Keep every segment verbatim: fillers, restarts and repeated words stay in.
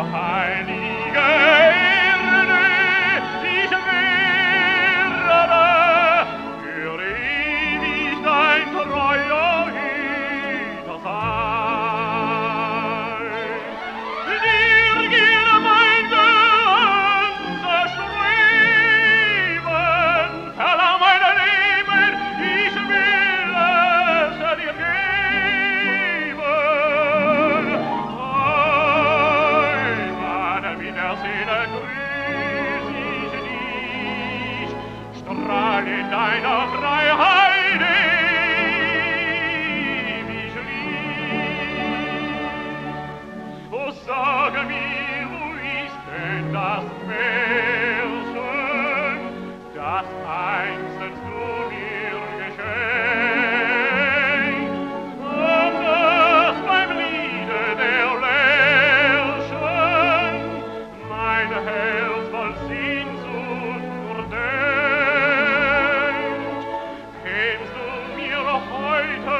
heilige Erde, ich werde für ewig dein treuer Hüter sein. Dir gilt mein ganzes Streben, verlang mein Leben, ich will es dir geben. Heimat mit der Seele grüß ich dich, strahl in deiner Freiheit ewig Licht. O sage mir, wo ist denn das Märchen, das einstens du mir geschenkt, ob das beim Liede der Lerchen mein Herz voll Sehnsucht durchdenkt? Kämst du mir heute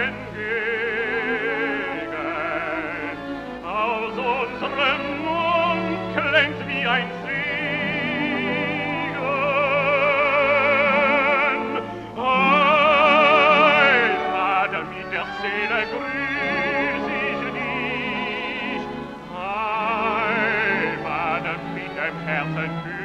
entgegen, aus unserem Mund klingt wie ein Segen. Heimat mit der Seele grüß ich dich, Heimat mit dem Herzen